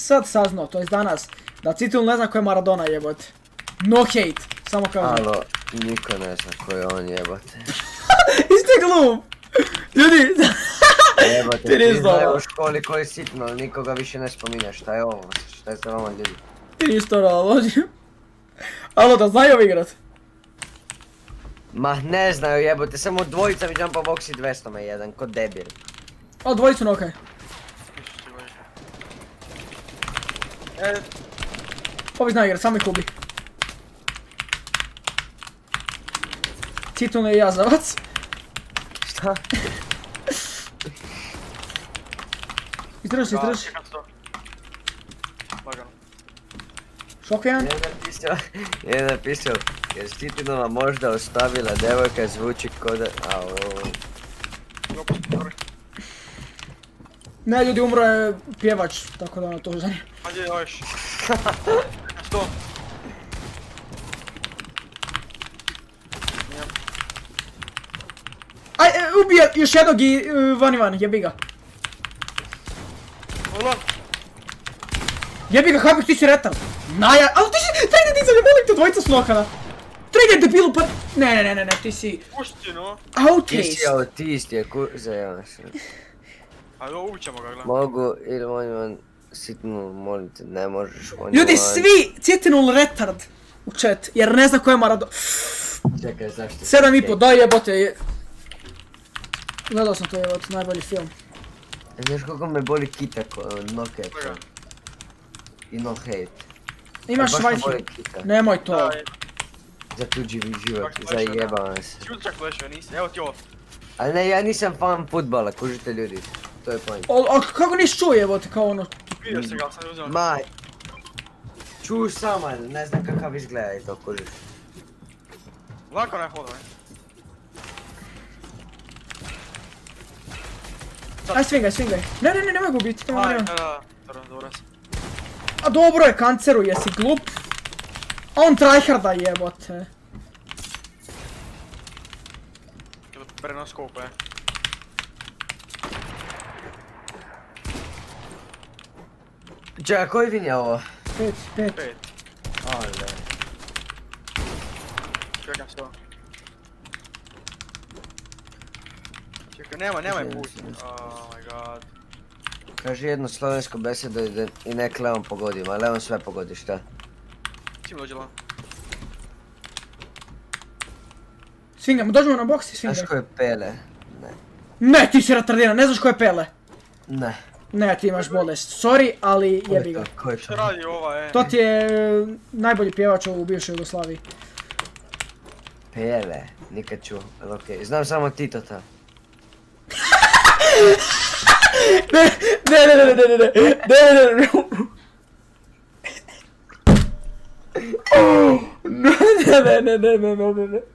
sad saznao, to je danas, da Citil ne zna ko je Maradona jebote. No hate, samo kao znam. Alo, niko ne zna ko je on jebote. Isti glup! Ljudi, Jebote, ti nisi ti znaju dobro. u školi koji je sitno, ali nikoga više ne spominje, šta je ovo, šta je sa vama ljudi? Ti nisi to ralođi. Alo, da znaju ovi igrat? Ma ne znaju jebote, samo dvojica mi jumpa box i 200 me jedan, ko debil. O, dvojicu nokaj. Ovi znaju igrat, samo ih ubi. Citil je jazavac. Šta? Izdrži se, izdrži. Lagano. Šokujem. Je napisao, jer Stitinova možda ostavila devojka zvuči ko da... Ne, ljudi, umro je pjevač, tako da ono to zanima. Ajde, još. Što? Aj, ubija još jednog i van, jebi ga. Ola! Jebi ga, Habik, ti si retar. Naja, ali ti si, trejde ti za molim te, dvojica slokana. Trejde debilu, pa... Ne, ti si... Pušti, no. Ti si Autist. autist je, zajevam se. Ajde, uvićemo ga, gledam. Mogu ili on sitnu, molim te, ne možeš on Ljudi, svi citinul retard u chat, jer ne zna ko je Maradona. Čekaj, zašto? 7,5, daj jebote. Gledao sam to jebote, najbolji film. Znaš koliko me boli kita, no cap. I no hate. Imaš Baš me Wi-Fi. boli kita. Nemoj to. Za tuđi život, zajebavam se. Čut čak flešio, nisi, evo ti ovo. Ali ne, ja nisam fan futbala, kužite ljudi. To je point. A kako nisi čuo jebote, kao ono... Vidio se ga, sad je uzeo. Ma... Čuš samo, ne znam kakav izgleda i to, kužiš. Lako ne hodaj. Aj, svingaj. Ne, nemoj ga ubiti, to Aj, nema. da, dobro sam. A dobro je, kanceru, jesi glup. A on tryharda jebote. Prenoskope. Čekaj, koji vin je ovo? 5. 5. Ale. Čekam se ovo. Čekaj, nemaj put. Oh my god. Kaži jednu slovensku besedu i nek Leon pogodim, a Leon sve pogodi, šta? Čim dođe lan? Svingajmo, dođemo na boks i svingaj. Znaš ko je Pele? Ne. Ne, ti si retardiran, ne znaš ko je Pele. Ne. Ne, ti imaš bolest. Sorry, ali jebi ga. Ko je Šta to? radi ova, To ti je najbolji pjevač u bivšoj Jugoslaviji. Pele, nikad čuo, ali okej. Znam samo Titota. Ne. Ne.